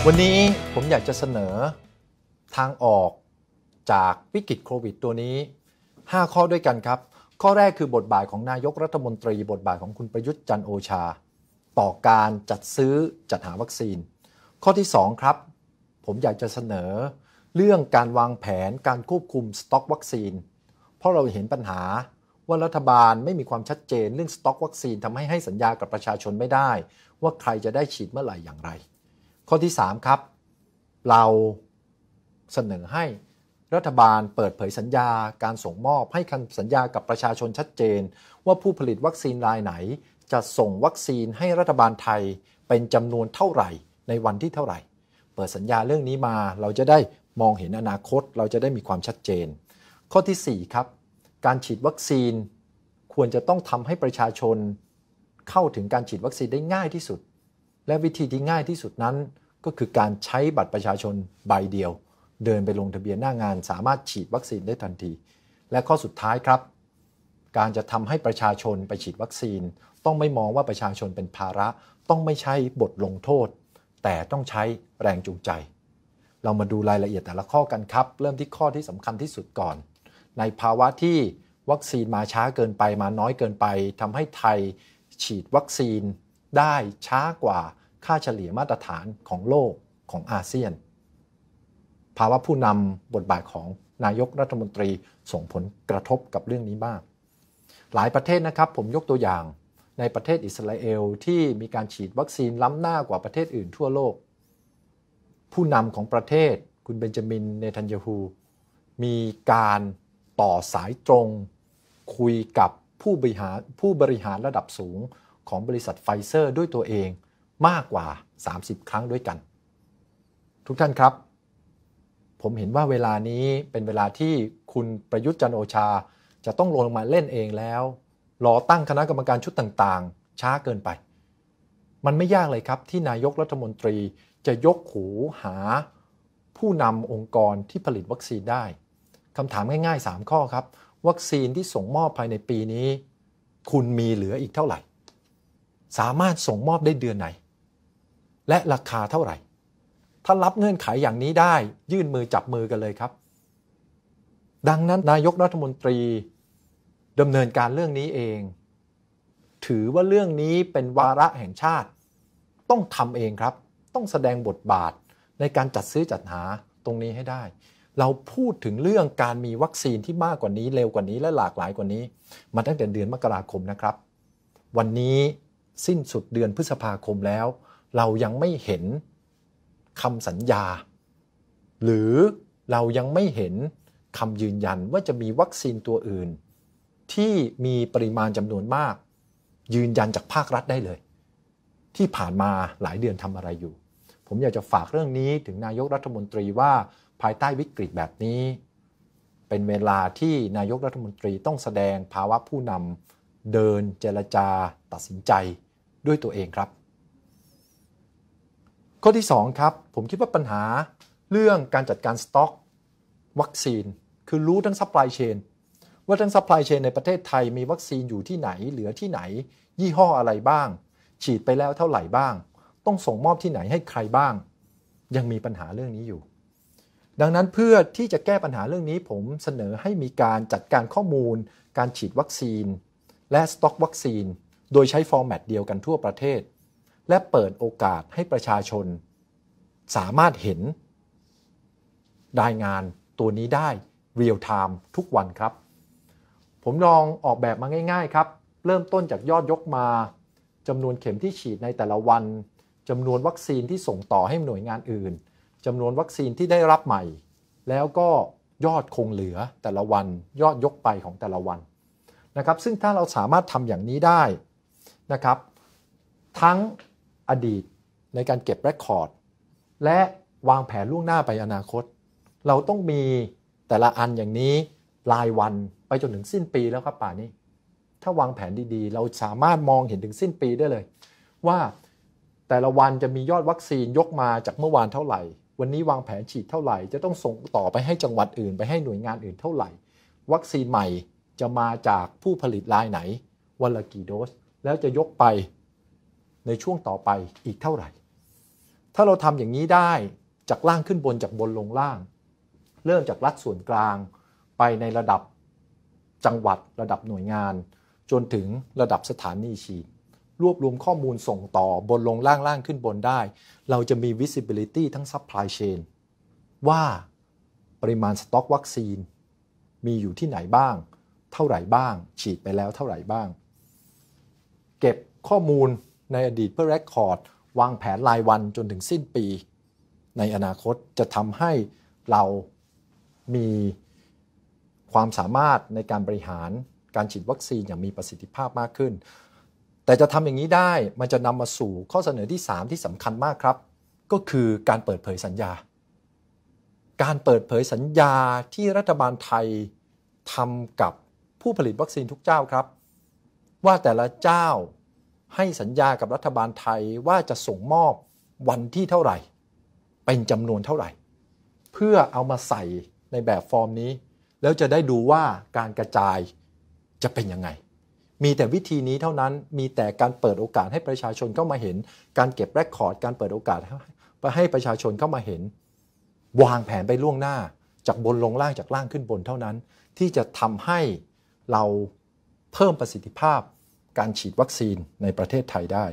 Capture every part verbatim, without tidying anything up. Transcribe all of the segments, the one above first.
วันนี้ผมอยากจะเสนอทางออกจากวิกฤตโควิดตัวนี้ห้าข้อด้วยกันครับข้อแรกคือบทบาทของนายกรัฐมนตรีบทบาทของคุณประยุทธ์จันทร์โอชาต่อการจัดซื้อจัดหาวัคซีนข้อที่สองครับผมอยากจะเสนอเรื่องการวางแผนการควบคุมสต็อกวัคซีนเพราะเราเห็นปัญหาว่ารัฐบาลไม่มีความชัดเจนเรื่องสต็อกวัคซีนทำให้ให้สัญญากับประชาชนไม่ได้ว่าใครจะได้ฉีดเมื่อไหร่อย่างไรข้อที่สามครับเราเสนอให้รัฐบาลเปิดเผยสัญญาการส่งมอบให้คำสัญญากับประชาชนชัดเจนว่าผู้ผลิตวัคซีนรายไหนจะส่งวัคซีนให้รัฐบาลไทยเป็นจำนวนเท่าไหร่ในวันที่เท่าไหร่เปิดสัญญาเรื่องนี้มาเราจะได้มองเห็นอนาคตเราจะได้มีความชัดเจนข้อที่สี่ครับการฉีดวัคซีนควรจะต้องทำให้ประชาชนเข้าถึงการฉีดวัคซีนได้ง่ายที่สุดและวิธีที่ง่ายที่สุดนั้นก็คือการใช้บัตรประชาชนใบเดียวเดินไปลงทะเบียนหน้างานสามารถฉีดวัคซีนได้ทันทีและข้อสุดท้ายครับการจะทำให้ประชาชนไปฉีดวัคซีนต้องไม่มองว่าประชาชนเป็นภาระต้องไม่ใช่บทลงโทษแต่ต้องใช้แรงจูงใจเรามาดูรายละเอียดแต่ละข้อกันครับเริ่มที่ข้อที่สำคัญที่สุดก่อนในภาวะที่วัคซีนมาช้าเกินไปมาน้อยเกินไปทำให้ไทยฉีดวัคซีนได้ช้ากว่าค่าเฉลี่ยมาตรฐานของโลกของอาเซียนภาวะผู้นำบทบาทของนายกรัฐมนตรีส่งผลกระทบกับเรื่องนี้มากหลายประเทศนะครับผมยกตัวอย่างในประเทศอิสราเอลที่มีการฉีดวัคซีนล้ำหน้ากว่าประเทศอื่นทั่วโลกผู้นำของประเทศคุณเบนจามินเนทันยาฮูมีการต่อสายตรงคุยกับผู้บริหารผู้บริหารระดับสูงของบริษัทไฟเซอร์ด้วยตัวเองมากกว่าสามสิบครั้งด้วยกันทุกท่านครับผมเห็นว่าเวลานี้เป็นเวลาที่คุณประยุทธ์จันทร์โอชาจะต้องลงมาเล่นเองแล้วรอตั้งคณะกรรมการชุดต่างๆช้าเกินไปมันไม่ยากเลยครับที่นายกรัฐมนตรีจะยกหูหาผู้นำองค์กรที่ผลิตวัคซีนได้คำถามง่ายๆสามข้อครับวัคซีนที่ส่งมอบภายในปีนี้คุณมีเหลืออีกเท่าไหร่สามารถส่งมอบได้เดือนไหนและราคาเท่าไหร่ถ้ารับเงื่อนไขอย่างนี้ได้ยื่นมือจับมือกันเลยครับดังนั้นนายกรัฐมนตรีดำเนินการเรื่องนี้เองถือว่าเรื่องนี้เป็นวาระแห่งชาติต้องทำเองครับต้องแสดงบทบาทในการจัดซื้อจัดหาตรงนี้ให้ได้เราพูดถึงเรื่องการมีวัคซีนที่มากกว่านี้เร็วกว่านี้และหลากหลายกว่านี้มาตั้งแต่เดือนมกราคมนะครับวันนี้สิ้นสุดเดือนพฤษภาคมแล้วเรายังไม่เห็นคำสัญญาหรือเรายังไม่เห็นคำยืนยันว่าจะมีวัคซีนตัวอื่นที่มีปริมาณจำนวนมากยืนยันจากภาครัฐได้เลยที่ผ่านมาหลายเดือนทำอะไรอยู่ผมอยากจะฝากเรื่องนี้ถึงนายกรัฐมนตรีว่าภายใต้วิกฤตแบบนี้เป็นเวลาที่นายกรัฐมนตรีต้องแสดงภาวะผู้นำเดินเจรจาตัดสินใจด้วยตัวเองครับข้อที่สองครับผมคิดว่าปัญหาเรื่องการจัดการสต็อกวัคซีนคือรู้ทั้งซัพพลายเชนว่าทั้งซัพพลายเชนในประเทศไทยมีวัคซีนอยู่ที่ไหนเหลือที่ไหนยี่ห้ออะไรบ้างฉีดไปแล้วเท่าไหร่บ้างต้องส่งมอบที่ไหนให้ใครบ้างยังมีปัญหาเรื่องนี้อยู่ดังนั้นเพื่อที่จะแก้ปัญหาเรื่องนี้ผมเสนอให้มีการจัดการข้อมูลการฉีดวัคซีนและสต็อกวัคซีนโดยใช้ฟอร์แมตเดียวกันทั่วประเทศและเปิดโอกาสให้ประชาชนสามารถเห็นรายงานตัวนี้ได้เรียลไทม์ทุกวันครับผมลองออกแบบมาง่ายๆครับเริ่มต้นจากยอดยกมาจำนวนเข็มที่ฉีดในแต่ละวันจำนวนวัคซีนที่ส่งต่อให้หน่วยงานอื่นจำนวนวัคซีนที่ได้รับใหม่แล้วก็ยอดคงเหลือแต่ละวันยอดยกไปของแต่ละวันนะครับซึ่งถ้าเราสามารถทำอย่างนี้ได้นะครับทั้งอดีตในการเก็บเรคคอร์ดและวางแผนล่วงหน้าไปอนาคตเราต้องมีแต่ละอันอย่างนี้รายวันไปจนถึงสิ้นปีแล้วครับป่านนี้ถ้าวางแผนดีๆเราสามารถมองเห็นถึงสิ้นปีได้เลยว่าแต่ละวันจะมียอดวัคซีนยกมาจากเมื่อวานเท่าไหร่วันนี้วางแผนฉีดเท่าไหร่จะต้องส่งต่อไปให้จังหวัดอื่นไปให้หน่วยงานอื่นเท่าไหร่วัคซีนใหม่จะมาจากผู้ผลิตรายไหนวันละกี่โดสแล้วจะยกไปในช่วงต่อไปอีกเท่าไหร่ถ้าเราทำอย่างนี้ได้จากล่างขึ้นบนจากบนลงล่างเริ่มจากรัฐส่วนกลางไปในระดับจังหวัดระดับหน่วยงานจนถึงระดับสถานีฉีดรวบรวมข้อมูลส่งต่อบนลงล่างล่างขึ้นบนได้เราจะมี visibility ทั้ง supply chain ว่าปริมาณสต็อกวัคซีนมีอยู่ที่ไหนบ้างเท่าไหร่บ้างฉีดไปแล้วเท่าไหร่บ้างเก็บข้อมูลในอดีตเพื่อ record วางแผนรายวันจนถึงสิ้นปีในอนาคตจะทำให้เรามีความสามารถในการบริหารการฉีดวัคซีนอย่างมีประสิทธิภาพมากขึ้นแต่จะทำอย่างนี้ได้มันจะนำมาสู่ข้อเสนอที่สามที่สำคัญมากครับก็คือการเปิดเผยสัญญาการเปิดเผยสัญญาที่รัฐบาลไทยทำกับผู้ผลิตวัคซีนทุกเจ้าครับว่าแต่ละเจ้าให้สัญญากับรัฐบาลไทยว่าจะส่งมอบวันที่เท่าไหร่เป็นจำนวนเท่าไหร่เพื่อเอามาใส่ในแบบฟอร์มนี้แล้วจะได้ดูว่าการกระจายจะเป็นยังไงมีแต่วิธีนี้เท่านั้นมีแต่การเปิดโอกาสให้ประชาชนเข้ามาเห็นการเก็บเรคคอร์ดการเปิดโอกาสให้ประชาชนเข้ามาเห็นวางแผนไปล่วงหน้าจากบนลงล่างจากล่างขึ้นบนเท่านั้นที่จะทำให้เราเพิ่มประสิทธิภาพการฉีดวัคซีนในประเทศไทยได้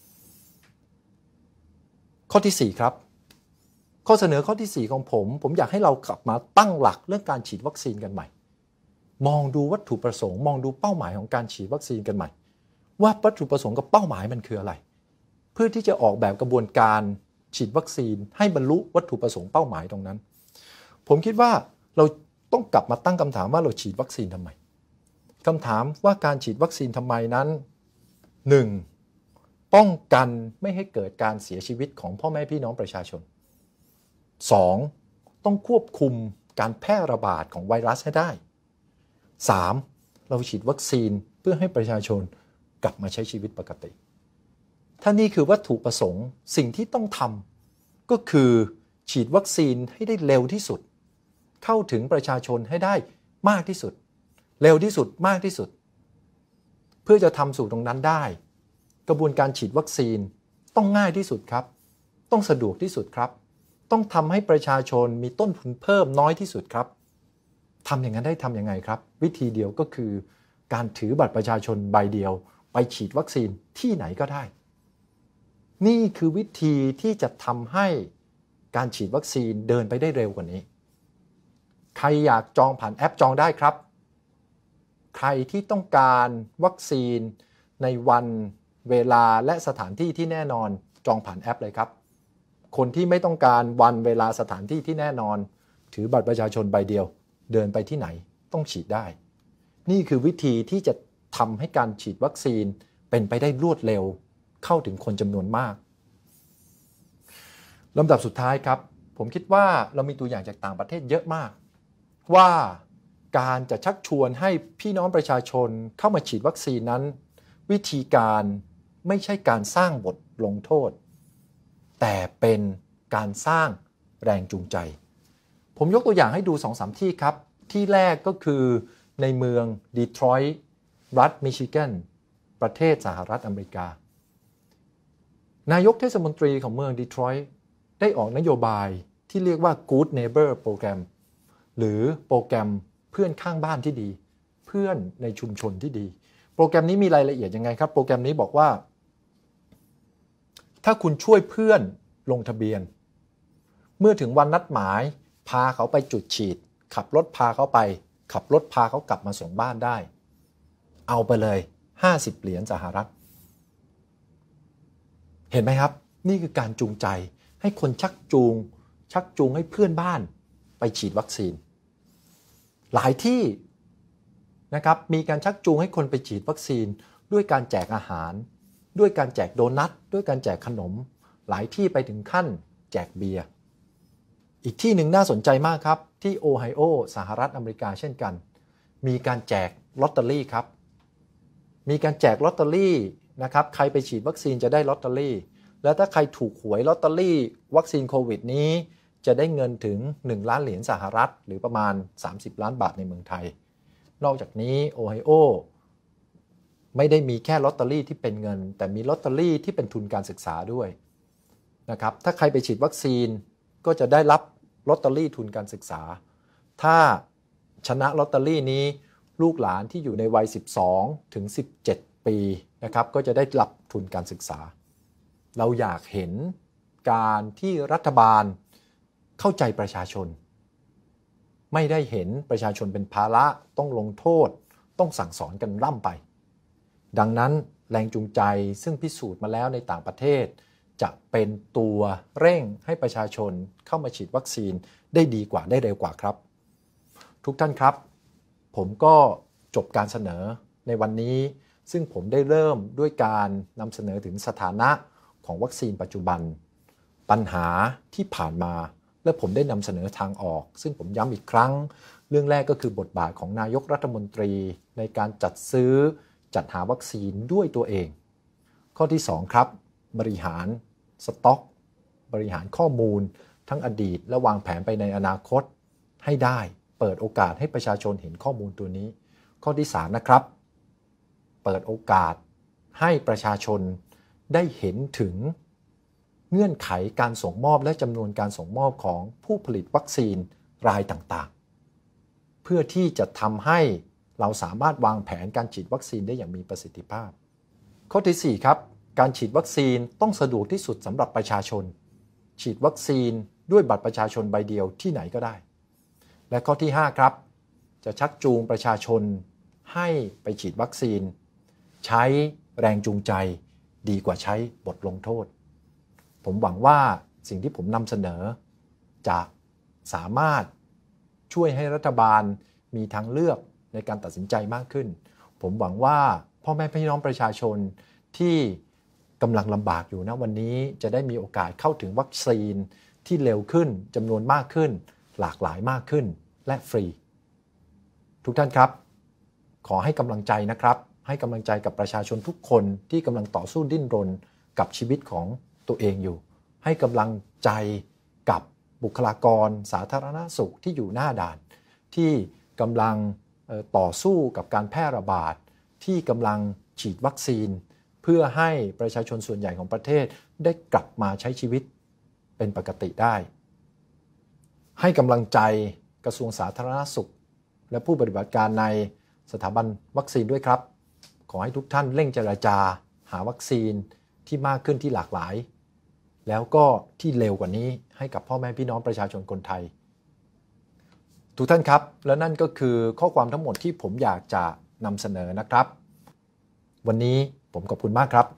ข้อที่สี่ครับข้อเสนอข้อที่สี่ของผมผมอยากให้เรากลับมาตั้งหลักเรื่องการฉีดวัคซีนกันใหม่มองดูวัตถุประสงค์มองดูเป้าหมายของการฉีดวัคซีนกันใหม่ว่าวัตถุประสงค์กับเป้าหมายมันคืออะไรเพื่อที่จะออกแบบกระบวนการฉีดวัคซีนให้บรรลุวัตถุประสงค์เป้าหมายตรงนั้นผมคิดว่าเราต้องกลับมาตั้งคำถามว่าเราฉีดวัคซีนทำไมคำถามว่าการฉีดวัคซีนทำไมนั้น หนึ่ง. ป้องกันไม่ให้เกิดการเสียชีวิตของพ่อแม่พี่น้องประชาชน สอง. ต้องควบคุมการแพร่ระบาดของไวรัสให้ได้ สาม. เราฉีดวัคซีนเพื่อให้ประชาชนกลับมาใช้ชีวิตปกติถ้านี่คือวัตถุประสงค์สิ่งที่ต้องทำก็คือฉีดวัคซีนให้ได้เร็วที่สุดเข้าถึงประชาชนให้ได้มากที่สุดเร็วที่สุดมากที่สุดเพื่อจะทำสู่ตรงนั้นได้กระบวนการฉีดวัคซีนต้องง่ายที่สุดครับต้องสะดวกที่สุดครับต้องทำให้ประชาชนมีต้นทุนเพิ่มน้อยที่สุดครับทำอย่างนั้นได้ทำยังไงครับวิธีเดียวก็คือการถือบัตรประชาชนใบเดียวไปฉีดวัคซีนที่ไหนก็ได้นี่คือวิธีที่จะทำให้การฉีดวัคซีนเดินไปได้เร็วกว่านี้ใครอยากจองผ่านแอปจองได้ครับใครที่ต้องการวัคซีนในวันเวลาและสถานที่ที่แน่นอนจองผ่านแอปเลยครับคนที่ไม่ต้องการวันเวลาสถานที่ที่แน่นอนถือบัตรประชาชนใบเดียวเดินไปที่ไหนต้องฉีดได้นี่คือวิธีที่จะทำให้การฉีดวัคซีนเป็นไปได้รวดเร็วเข้าถึงคนจำนวนมากลำดับสุดท้ายครับผมคิดว่าเรามีตัวอย่างจากต่างประเทศเยอะมากว่าการจะชักชวนให้พี่น้องประชาชนเข้ามาฉีดวัคซีนนั้นวิธีการไม่ใช่การสร้างบทลงโทษแต่เป็นการสร้างแรงจูงใจผมยกตัวอย่างให้ดู สองสาม ที่ครับที่แรกก็คือในเมืองดีทรอยต์รัฐมิชิแกนประเทศสหรัฐอเมริกานายกเทศมนตรีของเมืองดีทรอยต์ได้ออกนโยบายที่เรียกว่า Good Neighbor Program หรือโปรแกรมเพื่อนข้างบ้านที่ดีเพื่อนในชุมชนที่ดีโปรแกรมนี้มีรายละเอียดยังไงครับโปรแกรมนี้บอกว่าถ้าคุณช่วยเพื่อนลงทะเบียนเมื่อถึงวันนัดหมายพาเขาไปจุดฉีดขับรถพาเขาไปขับรถพาเขากลับมาส่งบ้านได้เอาไปเลยห้าสิบเหรียญสหรัฐเห็นไหมครับนี่คือการจูงใจให้คนชักจูงชักจูงให้เพื่อนบ้านไปฉีดวัคซีนหลายที่นะครับมีการชักจูงให้คนไปฉีดวัคซีนด้วยการแจกอาหารด้วยการแจกโดนัทด้วยการแจกขนมหลายที่ไปถึงขั้นแจกเบียร์อีกที่หนึ่งน่าสนใจมากครับที่โอไฮโอสหรัฐอเมริกาเช่นกันมีการแจกลอตเตอรี่ครับมีการแจกลอตเตอรี่นะครับใครไปฉีดวัคซีนจะได้ลอตเตอรี่แล้วถ้าใครถูกหวยลอตเตอรี่วัคซีนโควิดนี้จะได้เงินถึงหนึ่งล้านเหรียญสหรัฐหรือประมาณสามสิบล้านบาทในเมืองไทยนอกจากนี้โอไฮโอไม่ได้มีแค่ลอตเตอรี่ที่เป็นเงินแต่มีลอตเตอรี่ที่เป็นทุนการศึกษาด้วยนะครับถ้าใครไปฉีดวัคซีนก็จะได้รับลอตเตอรี่ทุนการศึกษาถ้าชนะลอตเตอรี่นี้ลูกหลานที่อยู่ในวัยสิบสองถึงสิบเจ็ดปีนะครับก็จะได้รับทุนการศึกษาเราอยากเห็นการที่รัฐบาลเข้าใจประชาชนไม่ได้เห็นประชาชนเป็นภาระต้องลงโทษต้องสั่งสอนกันร่ำไปดังนั้นแรงจูงใจซึ่งพิสูจน์มาแล้วในต่างประเทศจะเป็นตัวเร่งให้ประชาชนเข้ามาฉีดวัคซีนได้ดีกว่าได้เร็วกว่าครับทุกท่านครับผมก็จบการเสนอในวันนี้ซึ่งผมได้เริ่มด้วยการนำเสนอถึงสถานะของวัคซีนปัจจุบันปัญหาที่ผ่านมาและผมได้นำเสนอทางออกซึ่งผมย้ำอีกครั้งเรื่องแรกก็คือบทบาทของนายกรัฐมนตรีในการจัดซื้อจัดหาวัคซีนด้วยตัวเองข้อที่สองครับบริหารสต็อกบริหารข้อมูลทั้งอดีตและวางแผนไปในอนาคตให้ได้เปิดโอกาสให้ประชาชนเห็นข้อมูลตัวนี้ข้อที่สามนะครับเปิดโอกาสให้ประชาชนได้เห็นถึงเงื่อนไขการส่งมอบและจำนวนการส่งมอบของผู้ผลิตวัคซีนรายต่างๆเพื่อที่จะทำให้เราสามารถวางแผนการฉีดวัคซีนได้อย่างมีประสิทธิภาพข้อที่สี่ครับการฉีดวัคซีนต้องสะดวกที่สุดสำหรับประชาชนฉีดวัคซีนด้วยบัตรประชาชนใบเดียวที่ไหนก็ได้และข้อที่ห้าครับจะชักจูงประชาชนให้ไปฉีดวัคซีนใช้แรงจูงใจดีกว่าใช้บทลงโทษผมหวังว่าสิ่งที่ผมนำเสนอจะสามารถช่วยให้รัฐบาลมีทางเลือกในการตัดสินใจมากขึ้นผมหวังว่าพ่อแม่พี่น้องประชาชนที่กำลังลำบากอยู่ณวันนี้จะได้มีโอกาสเข้าถึงวัคซีนที่เร็วขึ้นจำนวนมากขึ้นหลากหลายมากขึ้นและฟรีทุกท่านครับขอให้กำลังใจนะครับให้กำลังใจกับประชาชนทุกคนที่กำลังต่อสู้ดิ้นรนกับชีวิตของตัวเองอยู่ให้กำลังใจกับบุคลากรสาธารณสุขที่อยู่หน้าด่านที่กำลังต่อสู้กับการแพร่ระบาดที่กำลังฉีดวัคซีนเพื่อให้ประชาชนส่วนใหญ่ของประเทศได้กลับมาใช้ชีวิตเป็นปกติได้ให้กำลังใจกระทรวงสาธารณสุขและผู้ปฏิบัติการในสถาบันวัคซีนด้วยครับขอให้ทุกท่านเร่งเจรจาหาวัคซีนที่มากขึ้นที่หลากหลายแล้วก็ที่เร็วกว่านี้ให้กับพ่อแม่พี่น้องประชาชนคนไทยทุกท่านครับและนั่นก็คือข้อความทั้งหมดที่ผมอยากจะนำเสนอนะครับวันนี้ผมขอบคุณมากครับ